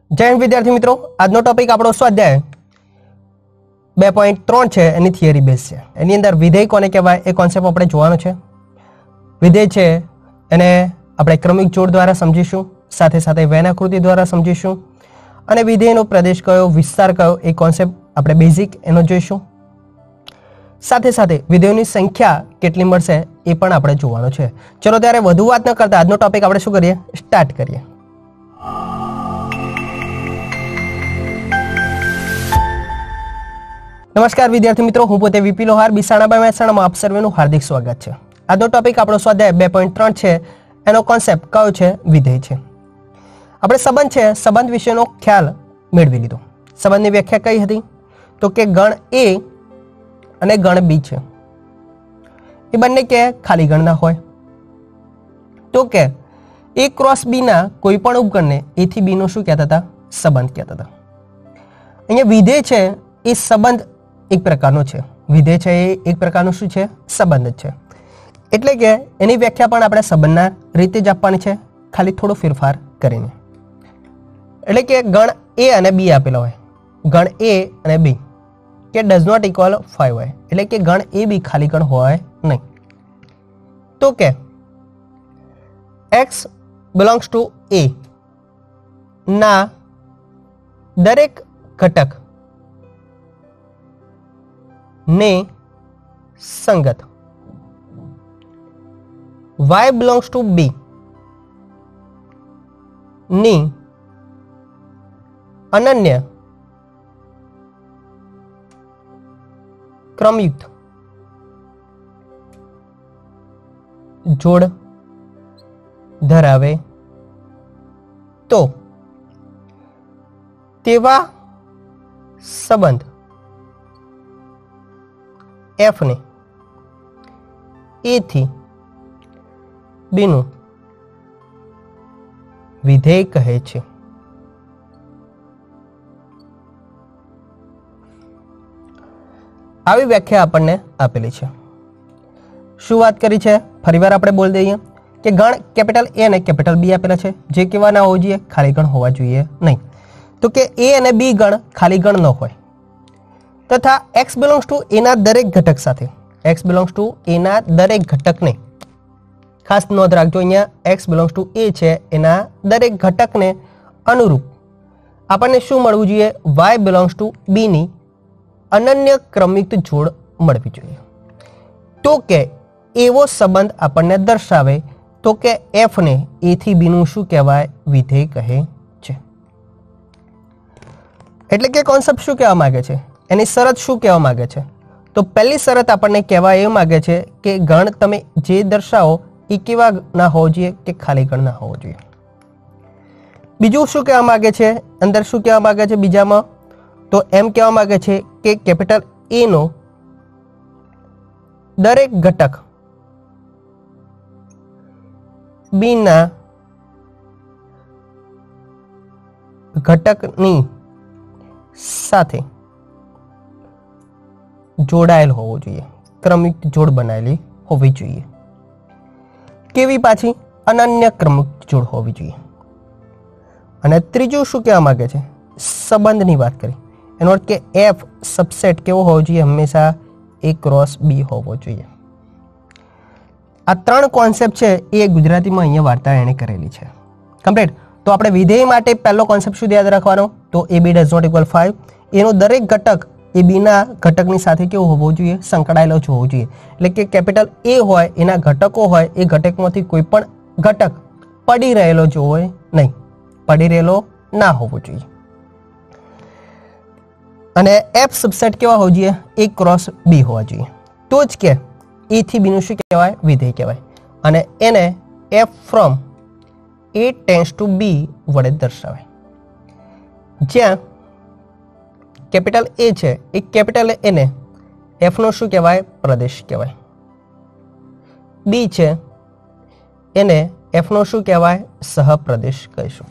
जय हिंद विद्यार्थी मित्रों, આજનો ટોપિક આપણો સ્વાધ્યાય 2.3 છે, એની થિયરી બેઝ છે। એની અંદર વિધેય કોને કહેવાય એ કોન્સેપ્ટ આપણે જોવાનો છે। વિધેય છે એને આપણે ક્રમિક જોડ દ્વારા સમજીશું, સાથે સાથે વેન આકૃતિ દ્વારા સમજીશું અને વિધેયનો પ્રદેશ કયો, વિસ્તાર કયો એ કોન્સેપ્ટ આપણે બેઝિક એનો જોઈશું। સાથે સાથે વિધેયોની સંખ્યા કેટલી મળશે એ પણ આપણે જોવાનો છે। ચલો ત્યારે વધુ વાત ન કરતા આજનો ટોપિક આપણે શું કરીએ, સ્ટાર્ટ કરીએ। नमस्कार विद्यार्थी मित्रों, हूँ पोते वीपी लोहार बिसाणाबाई महेसाणामां आप सर्वेनुं हार्दिक स्वागत है। आजनो टॉपिक आपणो स्वाध्याय 2.3 छे, एनो कॉन्सेप्ट कयो छे, विधेय छे। आपणे संबंध छे, संबंध विशेनो ख्याल मेळवी लीधो। संबंधनी व्याख्या कई हती तो के गण ए अने गण बी छे, ए बंने के खाली गणना होय तो के ए क्रॉस बी ना कोईपण उपगणने ए थी बी नो शुं कहेता हता, संबंध कहेता हता। अहींया विधेय छे ए संबंध एक प्रकारनो छे, विधेय छे ए एक प्रकारनो शुं छे, संबंध छे। एटले के एनी व्याख्या पण आपणे संबंधना रीते ज आपवानी छे, खाली थोड़ो फेरफार करीने। एटले के गण ए अने बी आपेला होय, गण ए अने बी के डज नॉट इक्वल 5 होय, एटले के गण ए बी खाली गण होय नहीं। तो के x बिलोंग्स टू ए ना दरेक घटक ने संगत y बिलोंग्स टू b नी अनन्य क्रमयुक्त जोड़ धरावे तो तेवा संबंध एफ ने ए थी बी नु विधेय कहे छे। આવી વ્યાખ્યા આપણને આપેલી છે। શું વાત કરી છે, ફરીવાર આપણે બોલી દઈએ કે ગણ કેપિટલ એ અને કેપિટલ બી આપેલા છે, જે કેવા ના હોવા જોઈએ, ખાલી ગણ હોવા જોઈએ નહીં। તો કે એ અને બી ગણ ખાલી ગણ ન હોય तथा x बिलोंग्स टू ए ना दरेक घटक साथे, x बिलोंग्स टू ए ना दरेक घटक ने खास नोंध राखजो, अहींया x बिलोंग्स टू ए छे एना दरेक घटक ने अनुरूप आपने शुं मळवुं जोईए, y बिलोंग्स टू b नी अनन्य क्रमयुक्त जोड़ मळवी जोईए। तो के एवो संबंध आपने दर्शावे तो के f ने a थी b नुं शुं कहेवाय, विधेय कहे छे। एटले के कॉन्सेप्ट शुं कहेवा मांगे छे, एनी शरत शुं कहेवा मांगे छे। तो पहली शरत आपने कहेवा ए मांगे छे कि गण तमे जे दर्शावो ए केवा ना होवो जोईए, के खाली गण ना होवो जोईए। बीजुं शुं कहेवा मांगे छे, अंदर शुं कहेवा मांगे छे बीजामां, तो एम कहेवा मांगे छे कि कैपिटल ए नो दरेक घटक बी ना घटकनी साथे जोड़ाયેલ હોવો જોઈએ, क्रमयुक्त जोड़ बनाયેલી હોવી જોઈએ। કેવી પાછી, અનન્ય क्रमयुक्त जोड़ હોવી જોઈએ। અને ત્રીજું શું કહેવા માંગે છે, સંબંધની વાત કરી, એનો અર્થ કે f સબસેટ કેવો હોવો જોઈએ, હંમેશા a क्रॉस b હોવો જોઈએ। આ ત્રણ કોન્સેપ્ટ છે એ ગુજરાતીમાં અહીંયા વાર્તા એણે કરેલી છે કમ્પ્લીટ। તો આપણે વિધેય માટે પહેલો કોન્સેપ્ટ શું યાદ રાખવાનો, તો a b does not equal 5, એનો દરેક ઘટક એ બીના ઘટકની સાથે કેવો હોવો જોઈએ, સંકળાયેલો જ હોવો જોઈએ। એટલે કે કેપિટલ એ હોય, એના ઘટકો હોય, એ ઘટકમાંથી કોઈ પણ ઘટક પડી રહેલો જ હોય નહીં, પડી રહેલો ના હોવો જોઈએ। અને એફ સબસેટ કેવા હોવો જોઈએ, એ क्रॉस બી હોવા જોઈએ, તો જ કે એ થી બી નું શું કહેવાય, વિધેય કહેવાય। અને એને F from A tends to B વડે દર્શાવાય। જ્યાં कैपिटल ए छे, एक कैपिटल ए ने एफ नो शुं कहेवाय, प्रदेश कहेवाय। बी छे एने एफ नो शुं कहेवाय, सहप्रदेश कहीशुं।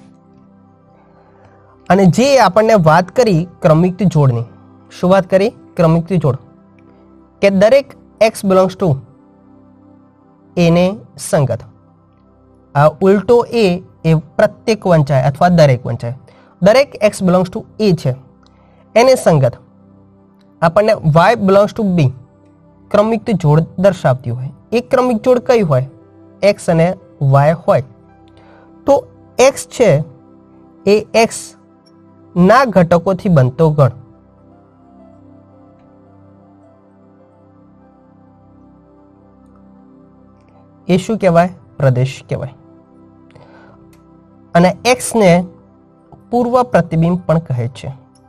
अने जे आपणे वात करी क्रमयुक्त जोड़नी, शुं वात करी, क्रमयुक्त जोड़, के दरेक x बिलोंग्स टू ए ने संगत। आ उल्टो ए प्रत्येक वंचाय अथवा दरेक वंचाय, દરેક x બિલોંગ્સ ટુ a છે એને સંગત આપણને y બિલોંગ્સ ટુ b ક્રમિક જોડ દર્શાવતી હોય. એક ક્રમિક જોડ કઈ હોય? x અને y હોય. તો x છે એ x ના ઘટકોથી બનતો ગણ. એ શું કહેવાય? પ્રદેશ કહેવાય. અને x ને પૂર્વ પ્રતિબિંબ પણ કહે છે.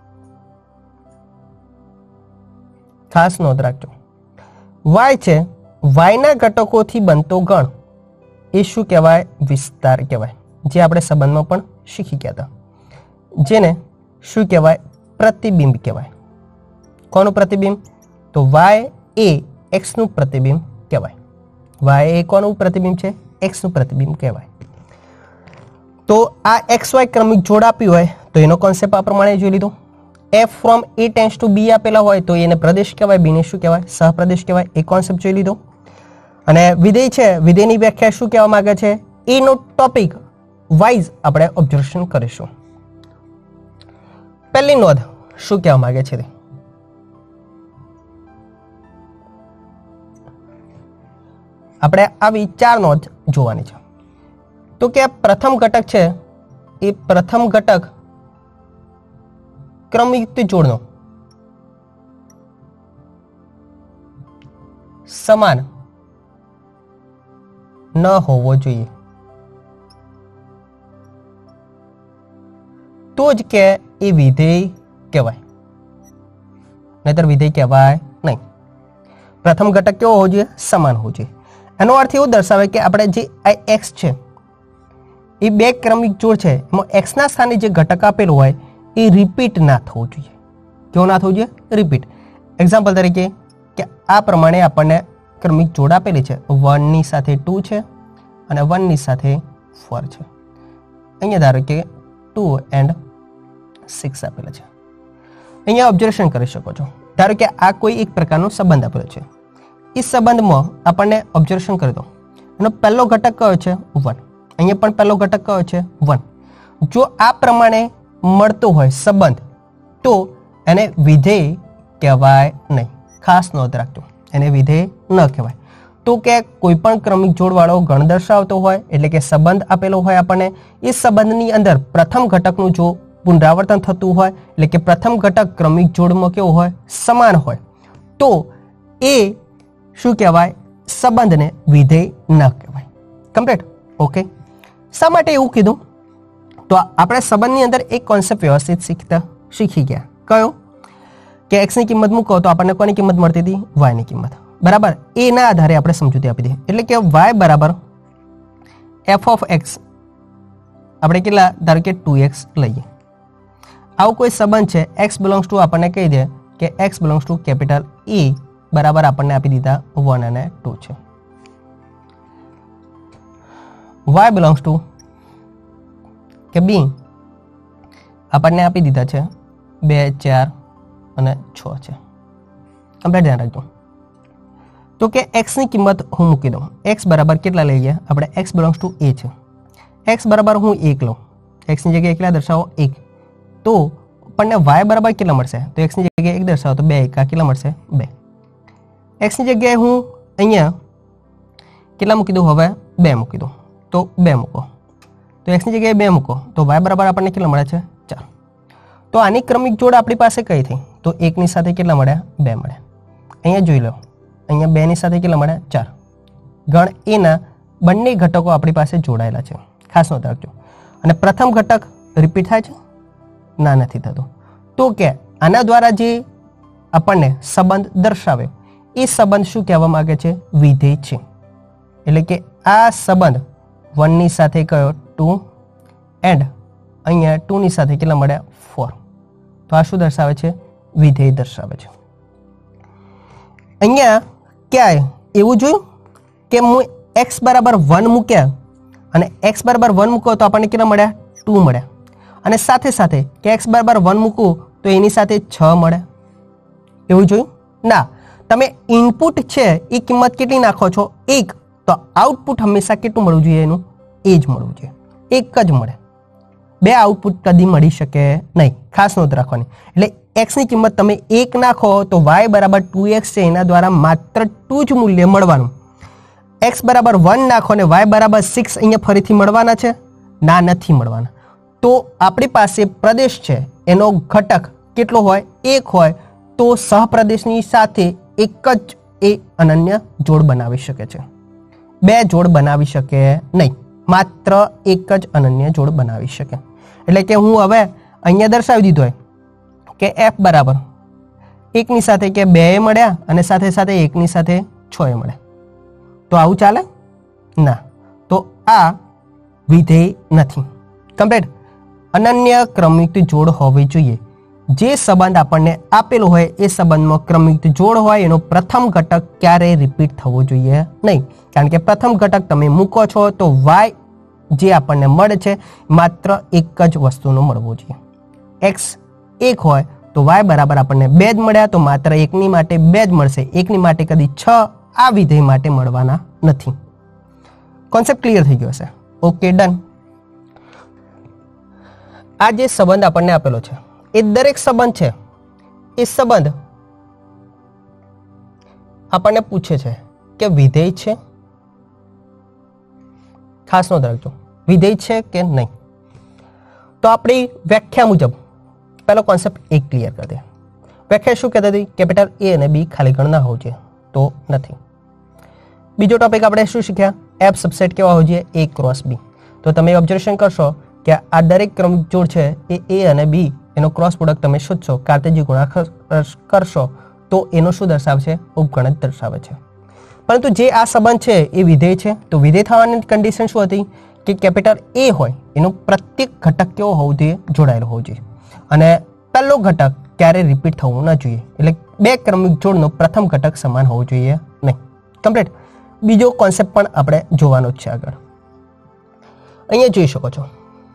ખાસ નોંધ રાખજો. y છે, y ના ઘટકોથી બનતો ગણ એ શું કહેવાય? વિસ્તાર કહેવાય. જે આપણે સંબંધમાં પણ શીખી ગયા હતા. જેને શું કહેવાય? પ્રતિબિંબ કહેવાય. કોનું પ્રતિબિંબ? તો y એ x નું પ્રતિબિંબ કહેવાય. y એ કોનું પ્રતિબિંબ છે? x નું પ્રતિબિંબ કહેવાય. તો આ xy ક્રમિક જોડ આપ્યું હોય તો એનો કોન્સેપ્ટ આ પ્રમાણે જોઈ લીધો. f from a tends to b આપેલા હોય તો એને પ્રદેશ કહેવાય, b ને શું કહેવાય? સહપ્રદેશ કહેવાય. એ કોન્સેપ્ટ જોઈ લીધો. અને વિધેય છે, વિધેયની વ્યાખ્યા શું કહેવા માંગે છે એનો ટોપિક વાઇઝ આપણે ઓબ્ઝર્વેશન કરીશું. પહેલી નોંધ શું કહેવા માંગે છે? આપણે આવી 4 નોંધ જોવાની છે. તો કે પ્રથમ ઘટક છે એ પ્રથમ ઘટક ક્રમયુક્ત જોડનો સમાન ન હોવો જોઈએ. તો જ કે એ વિધેય કહેવાય, નહીતર વિધેય કહેવાય નહીં. પ્રથમ ઘટક કેવો હોવો જોઈએ? સમાન હોવો જોઈએ. એનો અર્થ એવું દર્શાવે કે આપણે જે x છે એ બે ક્રમિક જોડ છે, એમાં x ના સ્થાને જે ઘટક આપેલું હોય એ રિપીટ ના થવું જોઈએ. કેવું ના થવું જોઈએ? રિપીટ. એક્ઝામ્પલ તરીકે કે આ પ્રમાણે આપણને ક્રમિક જોડ આપેલી છે. 1 ની સાથે 2 છે અને 1 ની સાથે 4 છે. અહીંયા ધારો કે 2 and 6 આપેલા છે. અહીંયા ઓબ્ઝર્વેશન કરી શકો છો. ધારો કે આ કોઈ એક પ્રકારનો સંબંધ આપેલો છે. એ સંબંધમાં આપણને ઓબ્ઝર્વેશન કરી દો. એનો પહેલો ઘટક કયો છે? 1. અહીંયા પણ પહેલો ઘટક કયો છે? 1. જો આ પ્રમાણે મળતો હોય સંબંધ તો એને વિધેય કહેવાય નહીં. ખાસ નોંધ રાખજો, એને વિધેય ન કહેવાય. તો કે કોઈ પણ ક્રમિક જોડવાળો ગણ દર્શાવતો હોય એટલે કે સંબંધ આપેલો હોય આપણને, એ સંબંધની અંદર પ્રથમ ઘટકનું જો પુનરાવર્તન થતું હોય એટલે કે પ્રથમ ઘટક ક્રમિક જોડમાં કેવો હોય? સમાન હોય, તો એ શું કહેવાય? સંબંધને વિધેય ન કહેવાય. કમ્પ્લીટ? ઓકે. શા માટે એવું કીધું? તો આપણે સંબંધની અંદર એક કોન્સેપ્ટ વ્યવસ્થિત શીખી ગયા. કયો? કે x ની કિંમત મૂકો તો આપણને કોની કિંમત મળતી હતી? y ની કિંમત. બરાબર. એના આધારે આપણે સમજૂતી આપી દઈએ. એટલે કે y બરાબર f ઓફ x આપણે કેટલા? ધારો કે 2x લઈએ. આવું કોઈ સંબંધ છે, x બિલોંગ્સ ટુ આપણને કહી દે કે x belongs to capital E બરાબર આપણને આપી દીધા 1 અને 2 છે. y બિલોંગ્સ ટુ કે b આપણને આપી દીધા છે 2, 4 અને 6 છે. કમ્પ્લીટ ધ્યાન રાખજો. તો કે x ની કિંમત હું મૂકી દઉં. x બરાબર કેટલા લઈએ? આપણે x બિલોંગ્સ ટુ a છે. x બરાબર હું 1 લઉં. x ની જગ્યાએ કેટલા દર્શાવો? 1. તો આપણને y બરાબર કેટલા મળશે? તો x ની જગ્યાએ 1 દર્શાવો તો 2 એકા કેટલા મળશે? 2. x ની જગ્યાએ હું અહીંયા કેટલા મૂકી દઉં? હવે 2 મૂકી દઉં. તો 2 મૂકો. તો x ની જગ્યાએ 2 મૂકો તો y બરાબર આપણને કેટલા મળે છે? 4. તો આની ક્રમિક જોડ આપણી પાસે કઈ થઈ? તો 1 ની સાથે કેટલા મળ્યા? 2 મળ્યા. અહીંયા જોઈ લો, અહીંયા 2 ની સાથે કેટલા મળ્યા? 4. ગણ એના બંને ઘટકો આપણી પાસે જોડાયેલા છે. ખાસ નોંધ રાખજો. અને પ્રથમ ઘટક રિપીટ થાય છે? ના, નથી થતો. તો કે આના દ્વારા જે આપણને સંબંધ દર્શાવ્યો એ સંબંધ શું કહેવા માંગે છે? વિધેય છે. એટલે કે આ સંબંધ 1 ની સાથે કયો? 2 એન્ડ અહીંયા 2 ની સાથે કેટલા મળ્યા? 4. તો આ શું દર્શાવે છે? વિધેય દર્શાવે છે. અહીંયા ક્યાંય એવું જોયું કે હું x બરાબર 1 મૂક્યા અને x બરાબર 1 મૂકો તો આપણને કેટલા મળ્યા? 2 મળ્યા. અને સાથે સાથે કે x બરાબર 1 મૂકું તો એની સાથે 6 મળે. એવું જોયું? ના. તમે ઇનપુટ છે એ કિંમત કેટલી નાખો છો? 1. તો આઉટપુટ હંમેશા કેટલું મળવું જોઈએ? એનું એ જ મળવું જોઈએ. 1 જ મળે. બે આઉટપુટ કદી મળી શકે નહીં, ખાસ નોંધ રાખવાની. એટલે x ની કિંમત તમે 1 નાખો તો y બરાબર 2x છે, એના દ્વારા માત્ર 2 જ મૂલ્ય મળવાનું. x બરાબર 1 નાખો અને y બરાબર 6 અહીંયા ફરીથી મળવાના છે? ના, નથી મળવાના. તો આપણી પાસે પ્રદેશ છે એનો ઘટક કેટલો હોય? 1 હોય તો સહપ્રદેશની સાથે એક જ એ અનન્ય જોડ બનાવી શકે છે, બે જોડ બનાવી શકે નહીં, માત્ર એક જ અનન્ય જોડ બનાવી શકે. એટલે કે હું હવે અહીંયા દર્શાવી દીધો હોય કે f બરાબર 1 ની સાથે કે 2 એ મળ્યા અને સાથે સાથે 1 ની સાથે 6 એ મળ્યા. તો આવું ચાલે ના. તો આ વિધેય નથી. કમ્પ્લીટ. અનન્ય ક્રમયુક્ત જોડ હોવી જોઈએ. જે સંબંધ આપણને આપેલો હોય એ સંબંધમાં ક્રમયુક્ત જોડ હોય એનો પ્રથમ ઘટક ક્યારેય રિપીટ થવો જોઈએ નહીં, કારણ કે પ્રથમ ઘટક તમે મૂકો છો તો y જે આપણને મળે છે માત્ર એક જ વસ્તુનો મળવો જોઈએ. x 1 હોય તો y બરાબર આપણને 2 જ મળ્યા, તો માત્ર 1 ની માટે 2 જ મળશે, 1 ની માટે કદી 6 આ વિધેય માટે મળવાના નથી. કોન્સેપ્ટ ક્લિયર થઈ ગયો હશે? Okay, done. આ જે સંબંધ આપણને આપેલો છે એ દરેક સંબંધ છે એ સંબંધ આપણને પૂછે છે કે વિધેય છે, ખાસ નોંધ રાખજો, વિધેય છે કે નહીં. તો આપણી વ્યાખ્યા મુજબ પહેલો કોન્સેપ્ટ એક ક્લિયર કરી દે. વ્યાખ્યા શું કહેતી હતી? કેપિટલ A અને B ખાલી ગણ ના હોવું જોઈએ, તો નથી. બીજો ટોપિક આપણે શું શીખ્યા? એફ સબસેટ કેવા હોવું જોઈએ? A cross B. તો તમે ઓબ્ઝર્વેશન કરશો કે આ દરેક ક્રમિક જોડ છે એ A અને B એનો ક્રોસ પ્રોડક્ટ તમે શોધશો, કાર્ટેશિયન ગુણાકાર કરશો તો એનો શું દર્શાવશે? ઉપગણિત દર્શાવે છે. પરંતુ જે આ સંબંધ છે એ વિધેય છે, તો વિધેય થવાની કન્ડિશન શું હતી કે કેપિટલ A હોય એનો પ્રત્યેક ઘટક કેવો હોવો જોઈએ? જોડાયેલો હોવો જોઈએ, અને પહેલો ઘટક ક્યારે રિપીટ થવું ના જોઈએ. એટલે બે ક્રમિક જોડનો પ્રથમ ઘટક સમાન હોવો જોઈએ નહીં. કમ્પ્લીટ. બીજો કોન્સેપ્ટ પણ આપણે જોવાનો જ છે આગળ. અહીંયા જોઈ શકો છો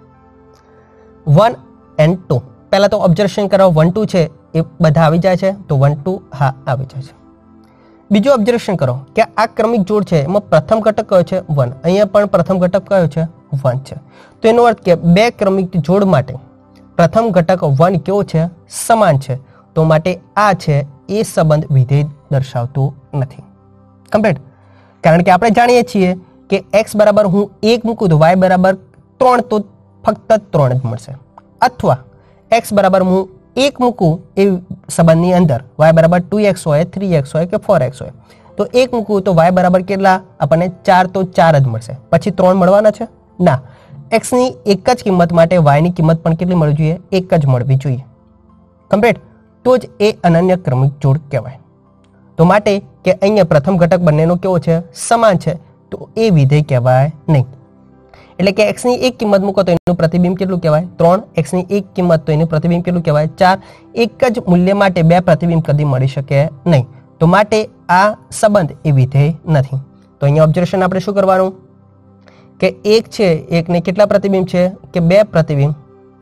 1 and 2. પહેલા તો ઓબ્ઝર્વેશન કરો, 1 2 છે એ બધા આવી જાય છે, તો 1 2 હા આવી જાય છે. બીજું ઓબ્ઝર્વેશન કરો કે આ ક્રમિક જોડ છે એમાં પ્રથમ ઘટક કયો છે? 1. અહીંયા પણ પ્રથમ ઘટક કયો છે? 1 છે. તો એનો અર્થ કે બે ક્રમિક જોડ માટે પ્રથમ ઘટક 1 કેવો છે? સમાન છે. તો માટે આ છે એ સંબંધ વિધેય દર્શાવતું નથી. કમ્પ્લીટ. કારણ કે આપણે જાણીએ છીએ કે x બરાબર હું 1 મૂકું તો y બરાબર 3, તો ફક્ત 3 જ મળશે. અથવા x બરાબર હું 1 મૂકું એ સંબંધની અંદર y બરાબર 2x હોય, 3x હોય કે 4x હોય, તો 1 મૂકું તો y બરાબર કેટલા? આપણને 4, તો 4 જ મળશે. પછી 3 મળવાના છે? ના. x ની એક જ કિંમત માટે y ની કિંમત પણ કેટલી મળવી જોઈએ? એક જ મળવી જોઈએ. કમ્પ્લીટ. તો જ એ અનન્ય ક્રમિક જોડ કહેવાય. તો માટે કે અહીંયા પ્રથમ ઘટક બંનેનો કેવો છે? સમાન છે, તો એ વિધેય કહેવાય નહીં. એટલે કે x ની એક કિંમત મૂકો તો એનું પ્રતિબિંબ કેટલું કહેવાય? 3. x ની એક કિંમત તો એનું પ્રતિબિંબ કેટલું કહેવાય? 4. એક જ મૂલ્ય માટે બે પ્રતિબિંબ કદી મળી શકે નહીં. તો માટે આ સંબંધ એ વિધેય નથી. તો અહીંયા ઓબ્ઝર્વેશન આપણે શું કરવાનું કે 1 છે, 1 ને કેટલા પ્રતિબિંબ છે? કે 2 પ્રતિબિંબ.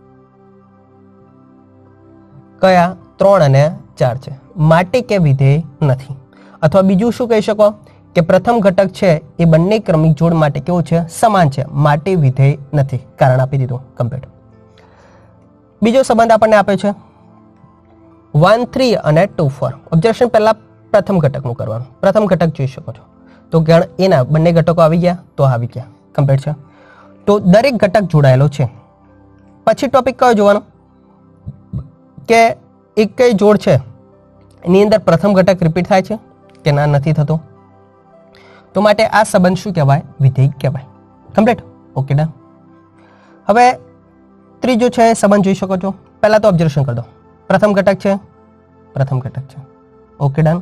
કયા? 3 અને 4 છે, માટે કે વિધેય નથી. અથવા બીજું શું કહી શકો કે પ્રથમ ઘટક છે એ બંને ક્રમિક જોડ માટે કેવું છે? સમાન છે, માટે વિધેય નથી. કારણ આપી દીધું. કમ્પ્લીટ. બીજો સંબંધ આપણને આપ્યો છે 1 3 અને 2 4. ઓબ્ઝર્વેશન પહેલા પ્રથમ ઘટકનું કરવાનું. પ્રથમ ઘટક જોઈ શકો છો, તો ગણ એના બંને ઘટકો આવી ગયા, તો આવી ગયા. કમ્પ્લીટ છે. તો દરેક ઘટક જોડાયેલો છે. પછી ટોપિક કયો જોવાનો કે એક કઈ જોડ છે એની અંદર પ્રથમ ઘટક રિપીટ થાય છે કે ના, નથી થતો. તો માટે આ સંબંધ શું કહેવાય? વિધેય કહેવાય. કમ્પ્લીટ. Okay, done. હવે ત્રીજો છે સંબંધ જોઈ શકો છો. પહેલા તો ઓબ્ઝર્વેશન કરી દો. પ્રથમ ઘટક છે, પ્રથમ ઘટક છે. Okay, done.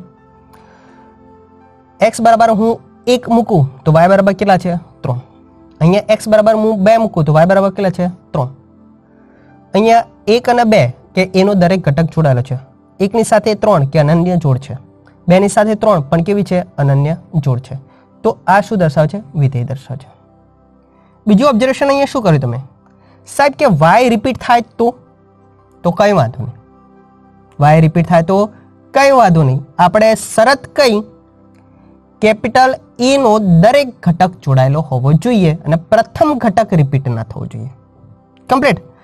x બરાબર હું 1 મૂકું તો y બરાબર કેટલા છે? 3. અહીંયા x બરાબર હું 2 મૂકું તો y બરાબર કેટલા છે? 3. અહીંયા 1 અને 2 કે એનો દરેક ઘટક જોડાયેલો છે. 1 ની સાથે 3 કે અનન્ય જોડ છે, 2 ની સાથે 3 પણ કેવી છે? અનન્ય જોડ છે. તો આ શું દર્શાવે છે? વિધેય દર્શાવે છે. બીજું ઓબ્ઝર્વેશન અહીંયા શું કર્યું તમે? સાહેબ કે y રિપીટ થાય તો કઈ વાંધો નહીં. y રિપીટ થાય તો કઈ વાંધો નહીં. આપણે શરત કઈ? કેપિટલ E નો દરેક ઘટક જોડાયેલો હોવો જોઈએ અને પ્રથમ ઘટક રિપીટ ના થવો જોઈએ. કમ્પ્લીટ.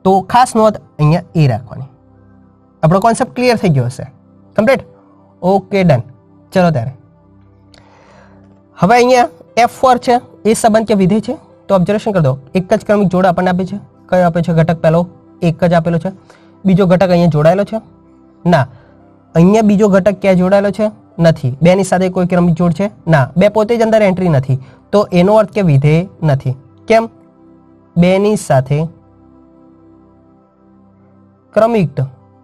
તો ખાસ નોંધ અહીંયા એ રાખવાની. આપણો કોન્સેપ્ટ ક્લિયર થઈ ગયો હશે. કમ્પ્લીટ. Okay done. ચલો ત્યારે હવે અહીંયા F4 છે એ સંબંધ કે વિધેય છે. તો ઓબ્ઝર્વેશન કરી દો, એક જ ક્રમિક જોડ આપણને આપે છે. કયો આપે છે? ઘટક પહેલો એક જ આપેલો છે. બીજો ઘટક અહીંયા જોડાયેલો છે? ના. અહીંયા બીજો ઘટક ક્યાં જોડાયેલો છે? નથી. બેની સાથે કોઈ ક્રમિક જોડ છે? ના. બે પોતે જ અંદર એન્ટ્રી નથી. તો એનો અર્થ કે વિધેય નથી. કેમ? બેની સાથે ક્રમિક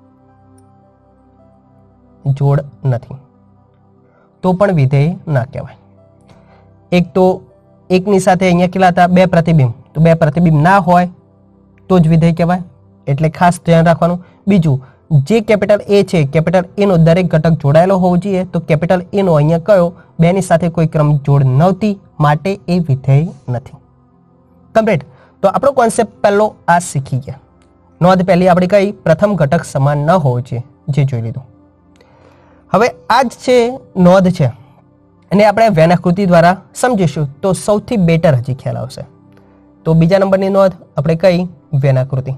જોડ નથી તો પણ વિધેય ના કહેવાય. એક તો એકની સાથે અહીંયા કેટલા હતા? બે પ્રતિબિંબ. તો બે પ્રતિબિંબ ના હોય તો જ વિધેય કહેવાય. એટલે ખાસ ધ્યાન રાખવાનું. બીજું, જે કેપિટલ એ છે, કેપિટલ એનો દરેક ઘટક જોડાયેલો હોવો જોઈએ. તો કેપિટલ એનો અહીંયા કયો? બેની સાથે કોઈ ક્રમિક જોડ નહોતી, માટે એ વિધેય નથી. કમ્પ્લીટ. તો આપણો કોન્સેપ્ટ પહેલો આ શીખી ગયા. નોંધ પહેલી આપણી કઈ? પ્રથમ ઘટક સમાન ન હોવો જોઈએ, જે જોઈ લીધું. હવે આ જ છે નોંધ છે, અને આપણે વેન આકૃતિ દ્વારા સમજીશું તો સૌથી બેટર હજી ખ્યાલ આવશે. તો બીજા નંબરની નોંધ આપણે કઈ? વેન આકૃતિ.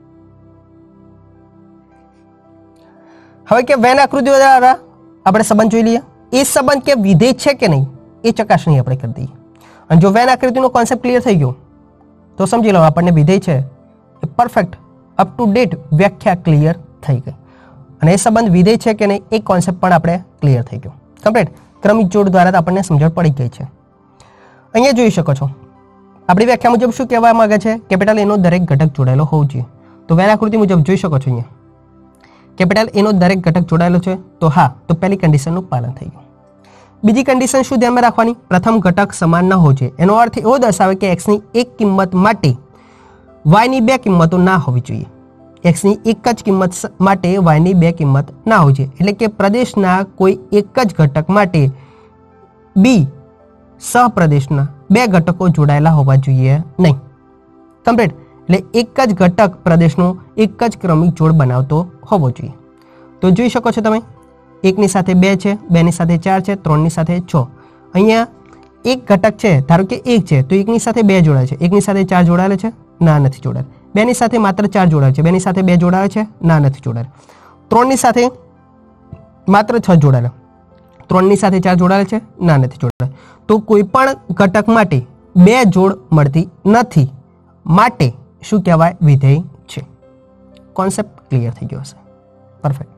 હવે કે વેન આકૃતિ દ્વારા આપણે સંબંધ જોઈ લઈએ. એ સંબંધ કે વિધેય છે કે નહીં એ ચકાસણી આપણે કરી દઈએ. અને જો વેન આકૃતિનો કોન્સેપ્ટ ક્લિયર થઈ ગયો તો સમજી લો આપણને વિધેય છે એ પરફેક્ટ અપ ટુ ડેટ વ્યાખ્યા ક્લિયર થઈ ગઈ. અને એ સંબંધ વિધેય છે કે નહીં એ કોન્સેપ્ટ પણ આપણે ક્લિયર થઈ ગયો. કમ્પ્લીટ. ક્રમિક જોડ દ્વારા આપણને સમજણ પડી ગઈ છે. અહીંયા જોઈ શકો છો આપણી વ્યાખ્યા મુજબ શું કહેવા માંગે છે? કેપિટલ એનો દરેક ઘટક જોડાયેલો હોવો જોઈએ. તો વેન આકૃતિ મુજબ જોઈ શકો છો અહીંયા કેપિટલ એનો દરેક ઘટક જોડાયેલો છે. તો હા, તો પહેલી કન્ડિશનનું પાલન થઈ ગયું. બીજી કન્ડિશન શું ધ્યાનમાં રાખવાની? પ્રથમ ઘટક સમાન ન હોવો જોઈએ. એનો અર્થ એવો દર્શાવે કે એક્સની એક કિંમત માટે વાયની બે કિંમતો ના હોવી જોઈએ. એક્સની એક જ કિંમત માટે વાયની બે કિંમત ના હોવી જોઈએ. એટલે કે પ્રદેશના કોઈ એક જ ઘટક માટે બી સહપ્રદેશના બે ઘટકો જોડાયેલા હોવા જોઈએ નહીં. કમ્પ્લીટ. એટલે એક જ ઘટક પ્રદેશનો એક જ ક્રમિક જોડ બનાવતો હોવો જોઈએ. તો જોઈ શકો છો તમે, એકની સાથે બે છે, બેની સાથે ચાર છે, ત્રણની સાથે 6. અહીંયા એક ઘટક છે, ધારો કે એક છે, તો એકની સાથે બે જોડાય છે. એકની સાથે ચાર જોડાયેલા છે? ના, નથી જોડાયેલા. બેની સાથે માત્ર ચાર જોડાય છે. બેની સાથે બે જોડાય છે? ના, નથી જોડાયેલા. ત્રણની સાથે માત્ર 6 જોડાયેલા. ત્રણની સાથે ચાર જોડાયેલા છે? ના, નથી જોડાયેલા. તો કોઈ પણ ઘટક માટે બે જોડ મળતી નથી, માટે શું કહેવાય? વિધેય છે. કોન્સેપ્ટ ક્લિયર થઈ ગયો હશે. પરફેક્ટ.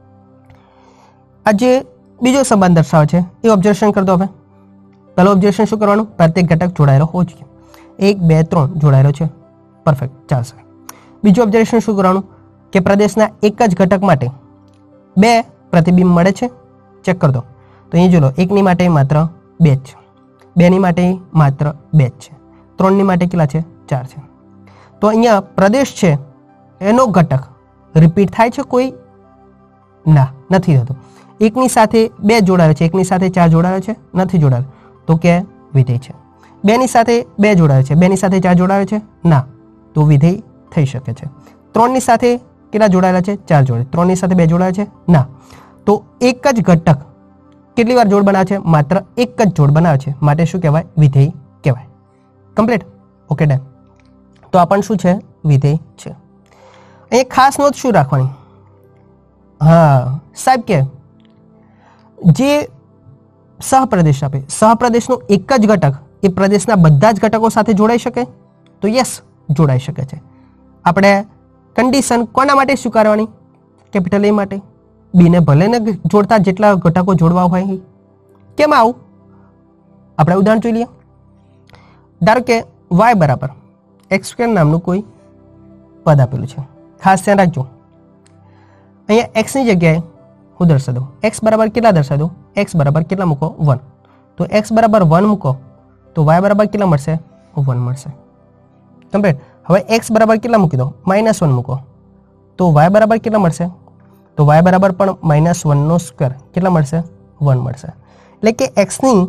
આ જે બીજો સંબંધ દર્શાવે છે એ ઓબ્ઝર્વેશન કરી દો. હવે પહેલો ઓબ્ઝર્વેશન શું કરવાનું? પ્રત્યેક ઘટક જોડાયેલો હોવો જોઈએ. 1 2 3 જોડાયેલો છે. પરફેક્ટ, ચાલશે. બીજું ઓબ્ઝર્વેશન શું કરવાનું? કે પ્રદેશના એક જ ઘટક માટે બે પ્રતિબિંબ મળે છે. ચેક કરી દો. તો અહીં જો લો, એકની માટે માત્ર 2 જ છે, બેની માટે માત્ર 2 જ છે, ત્રણની માટે કેટલા છે? 4 છે. તો અહીંયા પ્રદેશ છે એનો ઘટક રિપીટ થાય છે કોઈ? ના, નથી થતું. એકની સાથે બે જોડાયેલ છે, એકની સાથે ચાર જોડાયેલ છે? નથી જોડાયેલ. તો કે વિધેય છે. બેની સાથે બે જોડાયેલ છે, બેની સાથે ચાર જોડાયેલ છે? ના, તો વિધેય થઈ શકે છે. ત્રણની સાથે કેટલા જોડાયેલા છે? 4 જોડાયેલ. ત્રણની સાથે બે જોડાયેલ છે? ના. તો એક જ ઘટક કેટલી વાર જોડ બનાવે છે? માત્ર એક જ જોડ બનાવે છે, માટે શું કહેવાય? વિધેય કહેવાય. કમ્પ્લીટ. Okay done. તો આ પણ શું છે? વિધેય છે. અહીં ખાસ નોંધ શું રાખવાની? હા સાહેબ, કે જે સહપ્રદેશ આપે, સહપ્રદેશનો એક જ ઘટક એ પ્રદેશના બધા જ ઘટકો સાથે જોડાઈ શકે? તો યસ, જોડાઈ શકે છે. આપણે કન્ડિશન કોના માટે સ્વીકારવાની? કેપિટલ એ માટે. બીને ભલે ને જોડતા જેટલા ઘટકો જોડવા હોય. કેમ આવું? આપણે ઉદાહરણ જોઈ લઈએ. ધારો કે y બરાબર x² નામનું કોઈ પદ આપેલું છે. ખાસ ધ્યાન રાખજો, અહીંયા x ની જગ્યાએ હું દર્શાવી દઉં. x બરાબર કેટલા દર્શાવી દઉં? x બરાબર કેટલા મૂકો? 1. તો x બરાબર 1 મૂકો તો y બરાબર કેટલા મળશે? 1 મળશે. કમ્પ્લીટ. હવે x બરાબર કેટલા મૂકી દો? -1 મૂકો તો y બરાબર કેટલા મળશે? તો y બરાબર પણ -1 સ્ક્વેર કેટલા મળશે? 1 મળશે. એટલે કે x ની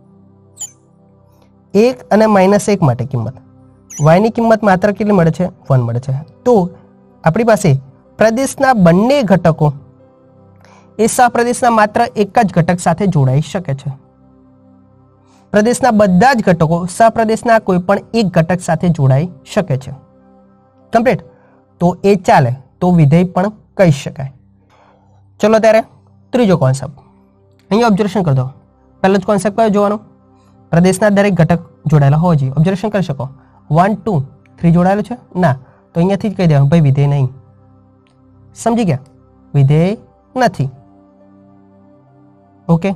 1 અને -1 માટે કિંમત, y ની કિંમત માત્ર કેટલી મળે છે? 1 મળે છે. તો આપણી પાસે પ્રદેશના બંને ઘટકો એ સહપ્રદેશના માત્ર એક જ ઘટક સાથે જોડાઈ શકે છે. પ્રદેશના બધા જ ઘટકો સહપ્રદેશના કોઈ પણ એક ઘટક સાથે જોડાઈ શકે છે. કમ્પ્લીટ. તો એ ચાલે, તો વિધેય પણ કહી શકાય. ચલો ત્યારે ત્રીજો કોન્સેપ્ટ અહીંયા ઓબ્ઝર્વેશન કરી દો. પહેલો જ કોન્સેપ્ટ કયો જોવાનો? પ્રદેશના દરેક ઘટક જોડાયેલા હોવા જોઈએ. ઓબ્ઝર્વેશન કરી શકો 1 2 3 જોડાયેલું છે ના, તો અહીંયાથી જ કહી દેવાનું ભાઈ વિધેય નહીં. સમજી ગયા? વિધેય નથી. ઓકે,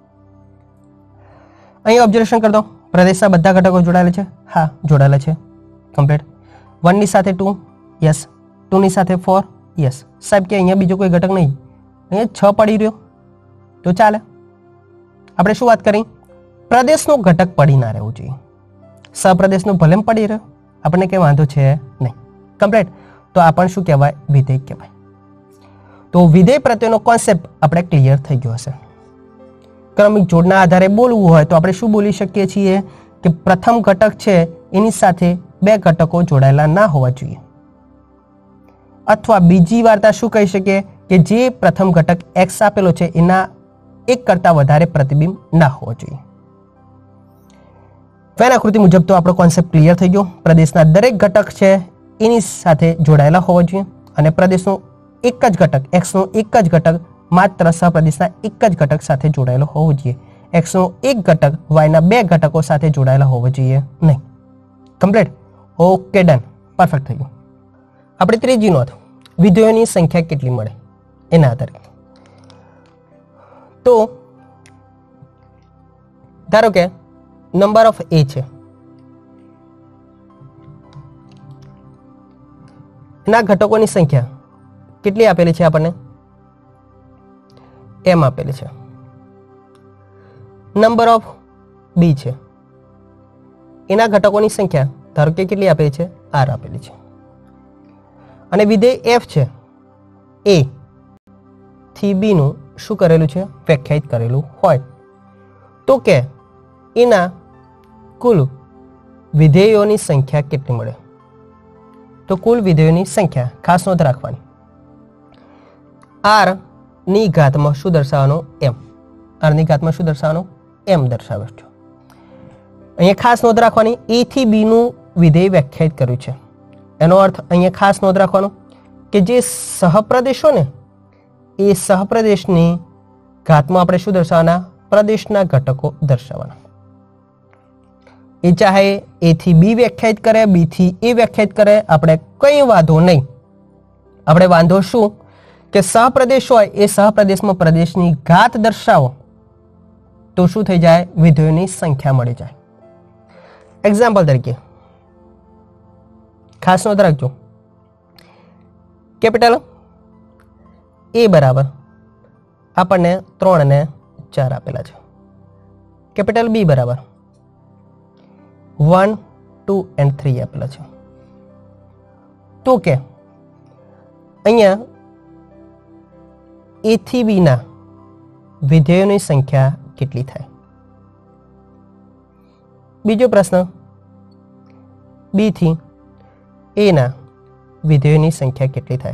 અહીંયા ઓબ્ઝર્વેશન કરી દો. પ્રદેશના બધા ઘટકો જોડાયેલા છે? હા જોડાયેલા છે. કમ્પ્લીટ. 1 ની સાથે 2 યસ, 2 ની સાથે 4 યસ. સાહેબ કે અહીંયા બીજો કોઈ ઘટક નહીં, અહીંયા 6 પડી રહ્યો તો ચાલે. આપણે શું વાત કરી? પ્રદેશનો ઘટક પડી ના રહેવું જોઈએ. સપ્રદેશનો ભલે પડી રહ્યો, આપણને કંઈ વાંધો છે નહીં. કમ્પ્લીટ. તો આ પણ શું કહેવાય? વિધેય કહેવાય. તો વિધેય પ્રત્યેનો કોન્સેપ્ટ આપણે ક્લિયર થઈ ગયો હશે. ક્રમિક જોડના આધારે બોલવું હોય તો આપણે શું બોલી શકીએ છીએ કે પ્રથમ ઘટક છે એની સાથે બે ઘટકો જોડાયેલા ના હોવા જોઈએ, અથવા બીજી વાર્તા શું કહી શકીએ કે જે પ્રથમ ઘટક x આપેલો છે એના એક કરતા વધારે પ્રતિબિંબ ના હોવો જોઈએ. વેન આકૃતિ મુજબ તો આપણો કોન્સેપ્ટ ક્લિયર થઈ ગયો. પ્રદેશના દરેક ઘટક છે એની સાથે જોડાયેલા હોવા જોઈએ અને પ્રદેશનો એક જ ઘટક x નો એક જ ઘટક માત્ર સહપ્રદેશના એક જ ઘટક સાથે જોડાયેલો હોવો જોઈએ. x નો એક ઘટક y ના બે ઘટકો સાથે જોડાયેલા હોવો જોઈએ નહીં. કમ્પ્લીટ. ઓકે ડન, પરફેક્ટ થઈ ગયું. આપણે ત્રીજી નોંધ, વિધેયોની સંખ્યા કેટલી મળે એના આધારે. તો ધારો કે નંબર ઓફ a છે, એના ઘટકોની સંખ્યા કેટલી આપેલી છે? આપણને m આપેલી છે. નંબર ઓફ b છે, એના ઘટકોની સંખ્યા ધારો કે કેટલી આપેલી છે? r આપેલી છે. અને વિધેય f છે, a થી b નું શું કરેલું છે? વ્યાખ્યાયિત કરેલું હોય તો કે એના કુલ વિધેયોની સંખ્યા કેટલી મળે? તો કુલ વિધેયોની સંખ્યા ખાસ નોંધ રાખવાની, r ની ઘાતમાં શું દર્શાવવાનો? m. r ની ઘાતમાં શું દર્શાવવાનો? m દર્શાવે છે. અહીંયા ખાસ નોંધ રાખવાની, a થી b નું વિધેય વ્યાખ્યાયિત કર્યું છે. એનો અર્થ અહીંયા ખાસ નોંધ રાખવાનો કે જે સહપ્રદેશો ને એ સહપ્રદેશની ઘાતમાં આપણે શું દર્શાવવાના? પ્રદેશના ઘટકો દર્શાવવાના. એ ચાહે a થી b વ્યાખ્યાયિત કરે, b થી a વ્યાખ્યાયિત કરે, આપણે કંઈ વાંધો નહીં. આપણે વાંધો શું કે સહપ્રદેશ હોય એ સહપ્રદેશમાં પ્રદેશની ઘાત દર્શાવો તો શું થઈ જાય? વિધેયોની સંખ્યા મળી જાય. એક્ઝામ્પલ તરીકે ખાસ નોંધ રાખજો, કેપિટલ a બરાબર આપણને 3 અને 4 આપેલા છે. કેપિટલ b બરાબર 1 2 and 3 આપેલા છે. તો કે અહીંયા a થી b ના વિધેયોની સંખ્યા કેટલી થાય? બીજો પ્રશ્ન, b થી a ના વિધેયોની સંખ્યા કેટલી થાય?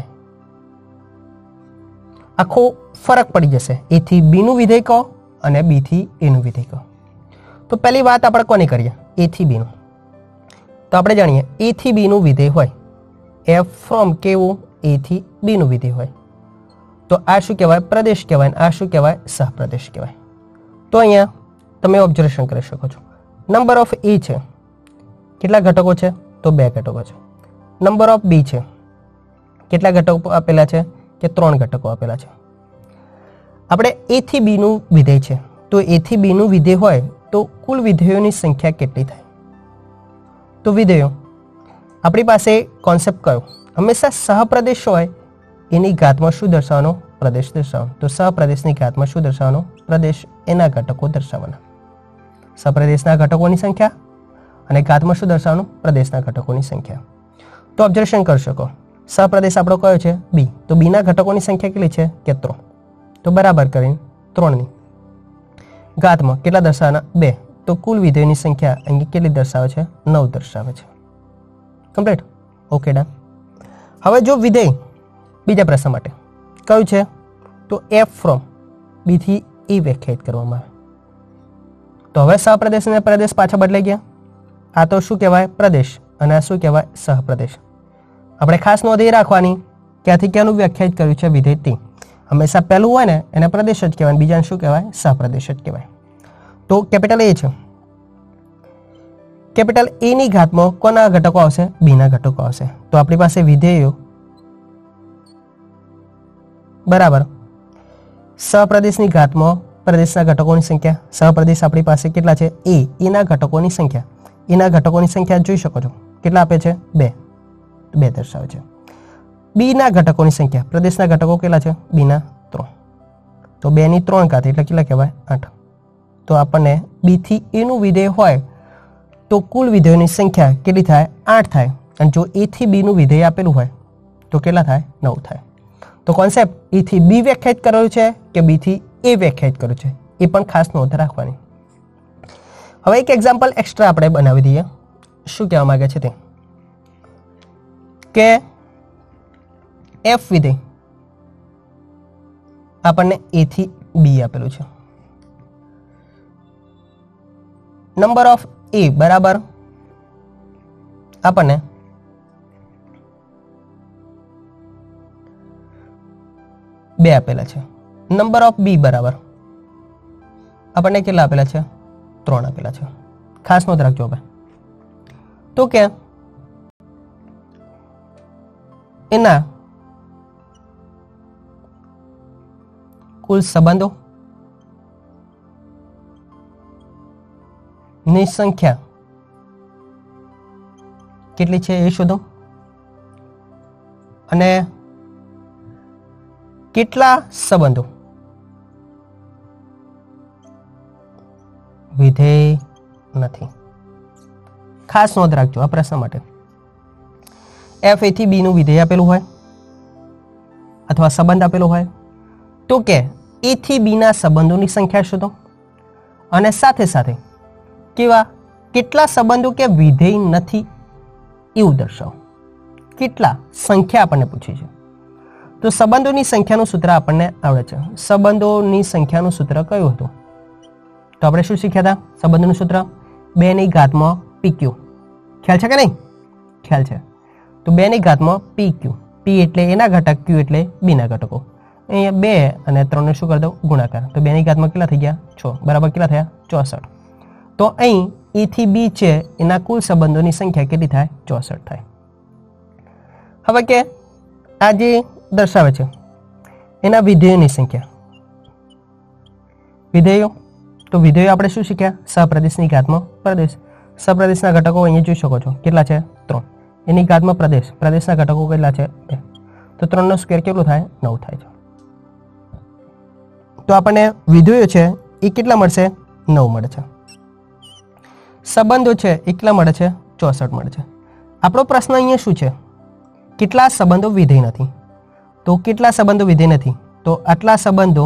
આખો ફરક પડી જશે. a થી b નું વિધેય કહો અને b થી a નું વિધેય કહો. તો પહેલી વાત આપણે કોની કરીએ? a થી b નું. તો આપણે જાણીએ a થી b નું વિધેય હોય f ફ્રોમ કેવું? a થી b નું વિધેય હોય તો આ શું કહેવાય? પ્રદેશ કહેવાય. આ શું કહેવાય? સહપ્રદેશ કહેવાય. તો અહીંયા તમે ઓબ્ઝર્વેશન કરી શકો છો. નંબર ઓફ a છે, કેટલા ઘટકો છે? તો 2 ઘટકો છે. નંબર ઓફ b છે, કેટલા ઘટકો આપેલા છે? કે 3 ઘટકો આપેલા છે. આપણે a થી b નું વિધેય છે, તો a થી b નું વિધેય હોય તો કુલ વિધેયોની સંખ્યા કેટલી થાય? તો વિધેયો આપણી પાસે કોન્સેપ્ટ કયો? હંમેશા સહપ્રદેશ હોય એની ઘાતમાં શું દર્શાવવાનો? પ્રદેશ દર્શાવવાનો. તો સહપ્રદેશની ઘાતમાં શું દર્શાવવાનો? પ્રદેશ, એના ઘટકો દર્શાવવાના. સહપ્રદેશના ઘટકોની સંખ્યા અને ઘાતમાં શું દર્શાવવાનું? પ્રદેશના ઘટકોની સંખ્યા. તો ઓબ્ઝર્વેશન કરી શકો, સહપ્રદેશ આપણો કયો છે? b. તો b ના ઘટકોની સંખ્યા કેટલી છે? કે 3. તો બરાબર કરીને 3 ની ઘાતમાં કેટલા દર્શાવવાના? 2. તો કુલ વિધેયોની સંખ્યા અહીં કેટલી દર્શાવે છે? 9 દર્શાવે છે. કમ્પ્લીટ. Okay done. હવે જો વિધેય બીજા પ્રશ્ન માટે કયું છે? તો f ફ્રોમ b થી e વ્યાખ્યાયિત કરવામાં આવે. તો હવે સહપ્રદેશ અને પ્રદેશ પાછા બદલાઈ ગયા. આ તો શું કહેવાય? પ્રદેશ, અને આ શું કહેવાય? સહપ્રદેશ. આપણે ખાસ નોંધ એ રાખવાની ક્યાંથી ક્યાંનું વ્યાખ્યાયિત કર્યું છે વિધેય તે. હંમેશા પહેલું હોય ને એને પ્રદેશ જ કહેવાય, બીજાને શું કહેવાય? સહપ્રદેશ જ કહેવાય. તો કેપિટલ એ છે. કેપિટલ એ ની ઘાતમાં કોના ઘટકો આવશે? બી ના ઘટકો આવશે. તો આપણી પાસે વિધેયો બરાબર સહપ્રદેશની ઘાતમાં પ્રદેશના ઘટકોની સંખ્યા. સહપ્રદેશ આપણી પાસે કેટલા છે? એ ના ઘટકોની સંખ્યા. એના ઘટકોની સંખ્યા જોઈ શકો છો કેટલા આપે છે? 2 દર્શાવે છે. બી ના ઘટકોની સંખ્યા. પ્રદેશના ઘટકો કેટલા છે? બી ના 3. તો 2 ની 3 ઘાત એટલે કેટલા કહેવાય? 8. તો આપણને બી થી એ નું વિધેય હોય તો કુલ વિધેયોની સંખ્યા કેટલી થાય? 8 થાય. અને જો એ થી બી નું વિધેય આપેલું હોય તો કેટલા થાય? 9 થાય. તો કોન્સેપ્ટ એ થી બી વ્યાખ્યાયિત કરેલું છે કે બી થી એ વ્યાખ્યાયિત કર્યું છે એ પણ ખાસ નોંધ રાખવાની. હવે એક એક્ઝામ્પલ એક્સ્ટ્રા આપણે બનાવી દઈએ. શું કહેવા માંગે છે તે કે એફ વિધેય આપણને એ થી બી આપેલું છે. નંબર ઓફ એ બરાબર આપણને બે આપેલા છે. નંબર ઓફ બી બરાબર આપણને કેટલા આપેલા છે? 3 આપેલા છે. ખાસ નોંધ રાખજો. હવે તો કે એના કુલ સંબંધો ની સંખ્યા કેટલી છે એ શોધો અને કેટલા સંબંધો વિધેય નથી. ખાસ નોંધ રાખજો આ પ્રશ્ન માટે. એફ એ થી બી નું વિધેય આપેલું હોય અથવા સંબંધ આપેલો હોય તો કે એ થી બી ના સંબંધોની સંખ્યા શોધો અને સાથે સાથે કેવા કેટલા સંબંધો કે વિધેય નથી એવું દર્શાવો. કેટલા સંખ્યા આપણને પૂછી છે. તો સંબંધોની સંખ્યાનું સૂત્ર આપણને આવડે છે. સંબંધોની સંખ્યાનું સૂત્ર કયું હતું? તો આપણે શું શીખ્યા હતા? સંબંધોનું સૂત્ર 2 ની ઘાતમાં PQ. ખ્યાલ છે કે નહીં? ખ્યાલ છે. તો 2 ની ઘાતમાં PQ. P એટલે એના ઘટક, Q એટલે બી ના ઘટકો. અહીંયા 2 અને 3 ને શું કરી દઉં? ગુણાકાર. તો 2 ની ઘાતમાં કેટલા થઈ ગયા? 6 બરાબર કેટલા થયા? 64. તો અહીં એ થી બી છે એના કુલ સંબંધોની સંખ્યા કેટલી થાય? 64 થાય. હવે કે આ જે દર્શાવે છે એના વિધેયોની સંખ્યા. વિધેયો તો વિધેયો આપણે શું શીખ્યા? સહપ્રદેશની ઘાતમાં પ્રદેશ. સહપ્રદેશના ઘટકો અહીંયા જોઈ શકો છો કેટલા છે? 3. એની ઘાતમાં પ્રદેશ. પ્રદેશના ઘટકો કેટલા છે? 2. તો 3 નો સ્ક્વેર કેટલું થાય? 9 થાય છે. તો આપણને વિધેયો છે એ કેટલા મળશે? 9 મળે છે. સંબંધો છે એ કેટલા મળે છે? 64 મળે છે. આપણો પ્રશ્ન અહીંયા શું છે? કેટલા સંબંધો વિધેય નથી? તો કેટલા સંબંધો વિધેય નથી? તો આટલા સંબંધો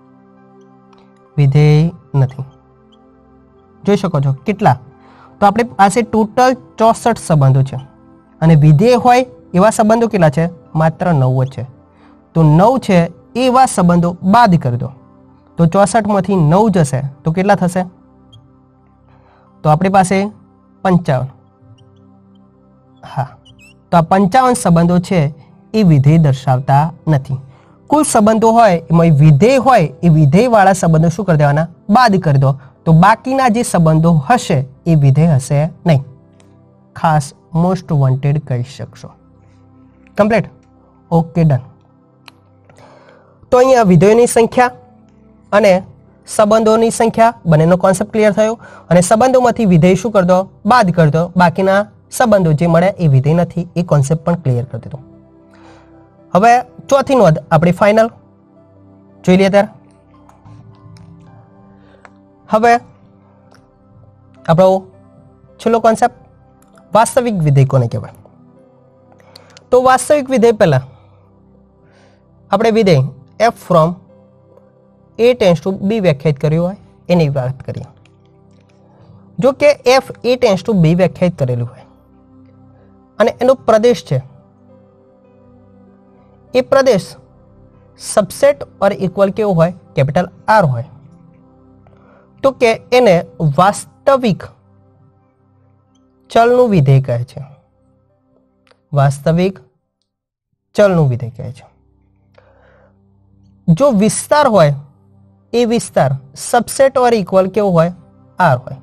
વિધેય નથી. જોઈ શકો છો કેટલા? તો આપણી પાસે ટોટલ 64 સંબંધો છે અને વિધેય હોય એવા સંબંધો કેટલા છે? માત્ર 9 જ છે. તો 9 છે એવા સંબંધો બાદ કરી દો તો 64 માંથી 9 જશે તો કેટલા થશે? તો આપણી પાસે 55. હા, તો આ 55 સંબંધો છે એ વિધેય દર્શાવતા નથી. કુલ સંબંધો હોય એમાં વિધેય હોય એ વિધેય વાળા સંબંધો શું કરી દેવાના? બાદ કરી દો. તો બાકીના જે સંબંધો હશે એ વિધેય હશે નહીં. ખાસ મોસ્ટ વોન્ટેડ કહી શકશો. કમ્પ્લીટ? Okay, done. તો અહીંયા વિધેયોની સંખ્યા અને સંબંધોની સંખ્યા બંનેનો કોન્સેપ્ટ ક્લિયર થયો અને સંબંધોમાંથી વિધેય શું કરી દો? બાદ કરી દો. બાકીના સંબંધો જે મળે એ વિધેય નથી એ કોન્સેપ્ટ પણ ક્લિયર કરી દીધો. હવે ચોથી નોંધ આપણી ફાઇનલ જોઈ લઈએ ત્યારે. હવે આપણો છેલ્લો કોન્સેપ્ટ વાસ્તવિક વિધેય કોને કહેવાય? તો વાસ્તવિક વિધેય પહેલા આપણે વિધેય f from a tends to b વ્યાખ્યાયિત કર્યું હોય એની વાત કરીએ. જો કે f a tends to b વ્યાખ્યાયિત કરેલું હોય અને એનો પ્રદેશ છે એ પ્રદેશ સબસેટ ઓર ઇક્વલ કેવો હોય? કેપિટલ R હોય. તો કે એને વાસ્તવિક ચલનું વિધેય કહે છે. વાસ્તવિક ચલનું વિધેય કહે છે. જો વિસ્તાર હોય એ વિસ્તાર સબસેટ ઓર ઇક્વલ કેવો હોય? આર હોય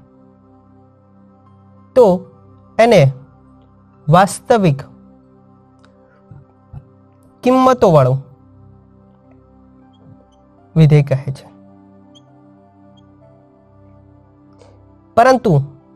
તો એને વાસ્તવિક કિંમતો વાળું વિધેય કહે છે. પરંતુ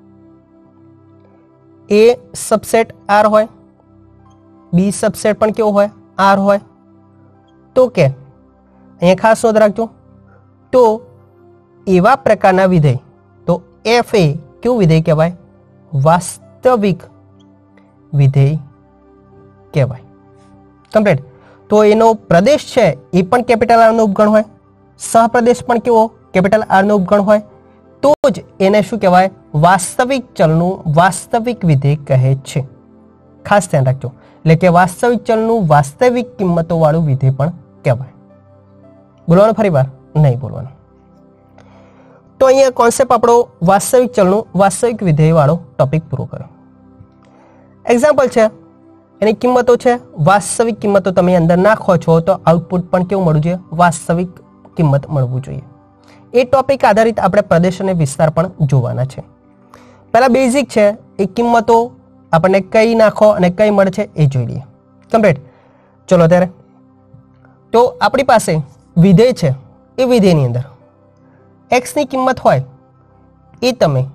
એ સબસેટ આર હોય, બી સબસેટ પણ કેવો હોય? આર હોય તો કે અહીંયા ખાસ નોંધ રાખજો, તો એવા પ્રકારના વિધેય, તો એફ એ કેવું વિધેય કહેવાય? વાસ્તવિક વિધેય કહેવાય. કમ્પ્લીટ. તો એનો પ્રદેશ છે એ પણ કેપિટલ આર નો ઉપગણ હોય, સહપ્રદેશ પણ કેવો? કેપિટલ આર નો ઉપગણ હોય, તો જ એને શું કહેવાય? વાસ્તવિક ચલનું વાસ્તવિક વિધેય કહે છે. ખાસ ધ્યાન રાખજો. એટલે કે વાસ્તવિક ચલનું વાસ્તવિક કિંમતો વાળું વિધેય પણ કહેવાય. બોલવાનું ફરી વાર? નહીં બોલવાનું. તો અહીંયા કોન્સેપ્ટ આપણો વાસ્તવિક ચલનું વાસ્તવિક વિધેય વાળો ટોપિક પૂરો કર્યો. એક્ઝામ્પલ છે, એની કિંમતો છે, વાસ્તવિક કિંમતો તમે અંદર નાખો છો તો આઉટપુટ પણ કેવું મળવું જોઈએ? વાસ્તવિક કિંમત મળવું જોઈએ. એ ટોપિક આધારિત આપણે પ્રદેશ અને વિસ્તાર પણ જોવાના છે. પહેલા બેઝિક છે, એ કિંમતો આપણને કઈ નાખો અને કઈ મળે છે એ જોઈ લઈએ. કમ્પ્લીટ. ચલો ત્યારે તો આપણી પાસે વિધેય છે, એ વિધેયની અંદર x ની કિંમત હોય એ તમે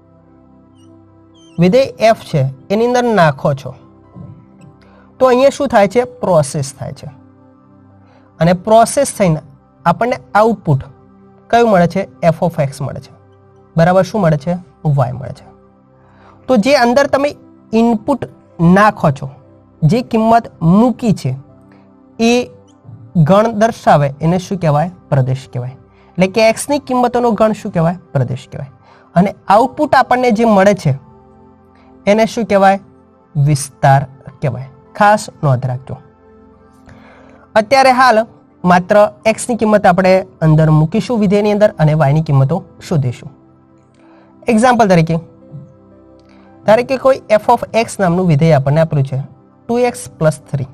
વિધેય f છે એની અંદર નાખો છો તો અહીંયા શું થાય છે? પ્રોસેસ થાય છે. અને પ્રોસેસ થઈને આપણને આઉટપુટ કયું મળે છે? f ઓફ x મળે છે. બરાબર. શું મળે છે? y મળે છે. તો જે અંદર તમે ઇનપુટ નાખો છો, જે કિંમત મૂકી છે, એ ગણ દર્શાવે એને શું કહેવાય? પ્રદેશ કહેવાય. એટલે કે x ની કિંમતોનો ગણ શું કહેવાય? પ્રદેશ કહેવાય. અને આઉટપુટ આપણને જે મળે છે એને શું કહેવાય? વિસ્તાર કહેવાય. ખાસ નોંધ રાખજો. અત્યારે હાલ માત્ર x ની કિંમત આપણે અંદર મૂકીશું વિધેયની અંદર અને y ની કિંમતો શોધીશું. એક્ઝામ્પલ તરીકે ધારો કે કોઈ f ઓફ x નામનું વિધેય આપણને આપ્યું છે 2x + 3.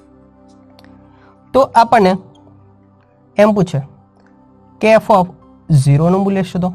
તો આપણને એમ પૂછે કે f ઓફ 0 નું મૂલ્ય શોધો,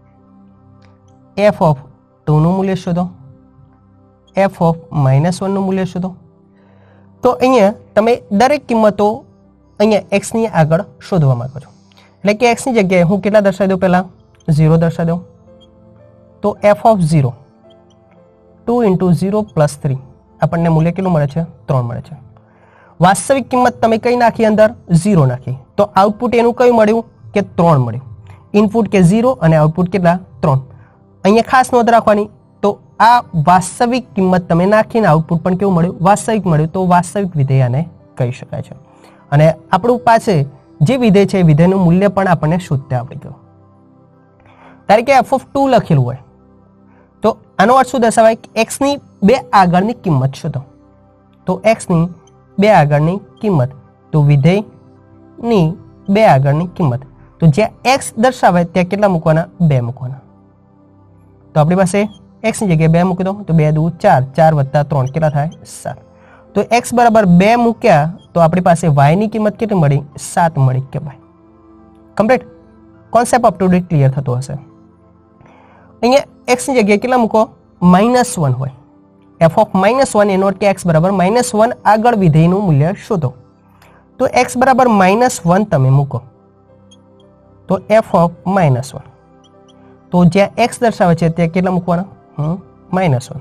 f ઓફ 2 નું મૂલ્ય શોધો, f ઓફ -1 નું મૂલ્ય શોધો. તો અહીંયા તમે દરેક કિંમતો અહીંયા x ની આગળ શોધવા માંગો છો. એટલે કે x ની જગ્યાએ હું કેટલા દર્શાવી દઉં? પહેલા 0 દર્શાવી દઉં. તો f ઓફ 0 2 × 0 + 3 આપણને મૂલ્ય કેટલું મળે છે? 3 મળે છે. વાસ્તવિક કિંમત તમે કઈ નાખી? અંદર 0 નાખી. તો આઉટપુટ એનું કયું મળ્યું? કે 3 મળ્યું. ઇનપુટ કે 0 અને આઉટપુટ કેટલા? 3. અહીંયા ખાસ નોંધ રાખવાની, તો આ વાસ્તવિક કિંમત તમે નાખીને આઉટપુટ પણ કેવું મળ્યું? વાસ્તવિક મળ્યું. તો વાસ્તવિક વિધેય આને કહી શકાય છે. અને આપણું પાસે જે વિધેય છે એ વિધેયનું મૂલ્ય પણ આપણને શોધતા આવડી ગયું. ધારો કે f ઓફ 2 લખેલું હોય તો આનો અર્થ શું દર્શાવાય? x ની 2 આગળની કિંમત શોધો. તો x ની 2 આગળની કિંમત, તો વિધેયની 2 આગળની કિંમત. તો જ્યાં x દર્શાવે ત્યાં કેટલા મૂકવાના? 2 મૂકવાના. તો આપણી પાસે x ની જગ્યાએ 2 મૂકી દો તો 2 × 2 = 4, 4 + 3 કેટલા થાય? 7. તો x બરાબર 2 મૂક્યા તો આપણી પાસે y ની કિંમત કેટલી મળી? 7 મળી કહેવાય. Complete. Concept up to date clear થતો હશે. અહીંયા x ની જગ્યાએ કેટલા મૂકો? -1 હોય. f ઓફ -1 એનો અર્થ કે x બરાબર -1 આગળ વિધેયનું મૂલ્ય શોધો. તો x બરાબર -1 તમે મૂકો તો f ઓફ -1, તો જ્યાં x દર્શાવે છે ત્યાં કેટલા મૂકવાના? -1.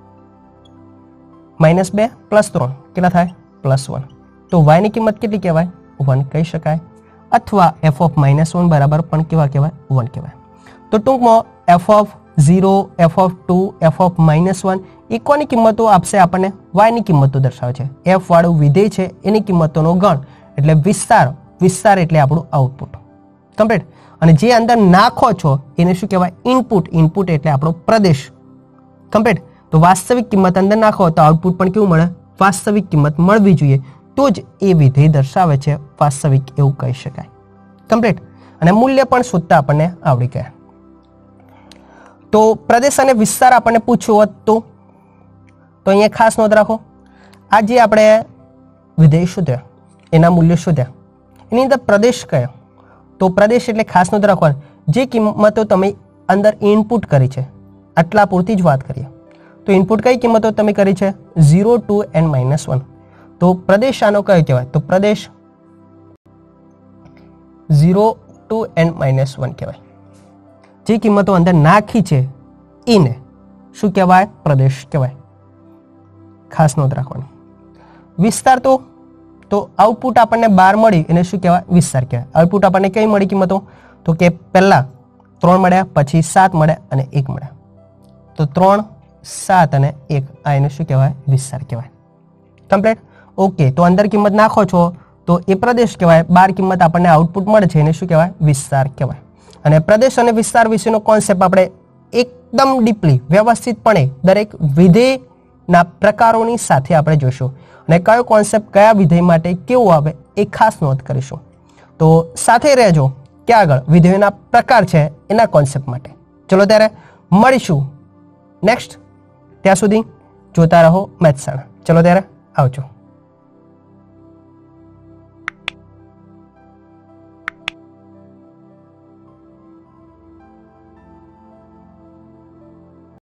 -2 + 3 કેટલા થાય? +1. તો y ની કિંમત કેટલી કહેવાય? 1 કહી શકાય. અથવા f ઓફ -1 બરાબર પણ કેવા કહેવાય? 1 કહેવાય. તો ટૂંકમાં f of 0, f of 2, f of -1 એ કોની કિંમતો આપશે? આપણને y ની કિંમતો દર્શાવે છે. f વાળું વિધેય છે એની કિંમતોનો ગણ એટલે વિસ્તાર. વિસ્તાર એટલે આપણું આઉટપુટ. કમ્પ્લીટ. અને જે અંદર નાખો છો એને શું કહેવાય? ઇનપુટ. ઇનપુટ એટલે આપણો પ્રદેશ. કમ્પ્લીટ. તો વાસ્તવિક કિંમત અંદર નાખો તો આઉટપુટ પણ કેવું મળે? વાસ્તવિક કિંમત મળવી જોઈએ. તો જ એ વિધેય દર્શાવે છે વાસ્તવિક એવું કહી શકાય. કમ્પ્લીટ. અને મૂલ્ય પણ શોધતા આપણને આવડી ગયા. તો પ્રદેશ અને વિસ્તાર આપણને પૂછ્યું હોત તો અહીંયા ખાસ નોંધ રાખો, આ જે આપણે વિધેય શોધ્યા, એના મૂલ્યો શોધ્યા. એની અંદર પ્રદેશ કયો? તો પ્રદેશ એટલે ખાસ નોંધ રાખવાની જે કિંમતો તમે અંદર ઇનપુટ કરી છે, આટલા પૂરતી જ વાત કરીએ. તો ઇનપુટ કઈ કિંમતો તમે કરી છે? 0 to n-1. તો પ્રદેશ આનો કયો કહેવાય? તો પ્રદેશ 0 to n-1 કહેવાય. જે કિંમતો અંદર નાખી છે એને શું કહેવાય? પ્રદેશ કહેવાય. ખાસ નોંધ રાખવાની. વિસ્તાર તો આઉટપુટ આપણને 12 મળી એને શું કહેવાય? વિસ્તાર કહેવાય. આઉટપુટ આપણને કઈ મળી કિંમતો? તો કે પહેલા 3 મળ્યા, પછી 7 મળ્યા અને 1 મળ્યા. તો 3, 7 અને 1 આ એને શું કહેવાય? વિસ્તાર કહેવાય. કમ્પ્લીટ. ઓકે, તો અંદર કિંમત નાખો છો તો એ પ્રદેશ કહેવાય. 12 કિંમત આપણને આઉટપુટ મળે છે એને શું કહેવાય? વિસ્તાર કહેવાય. અને પ્રદેશ અને વિસ્તાર વિશેનો કોન્સેપ્ટ આપણે એકદમ ડીપલી વ્યવસ્થિતપણે દરેક વિધેયના પ્રકારોની સાથે આપણે જોઈશું અને કયો કોન્સેપ્ટ કયા વિધેય માટે કેવો આવે એ ખાસ નોંધ કરીશું. તો સાથે રહેજો કે આગળ વિધેયોના પ્રકાર છે એના કોન્સેપ્ટ માટે. ચલો ત્યારે મળીશું નેક્સ્ટ. ત્યાં સુધી જોતા રહો મેથ્સ શાળા. ચલો ત્યારે આવજો.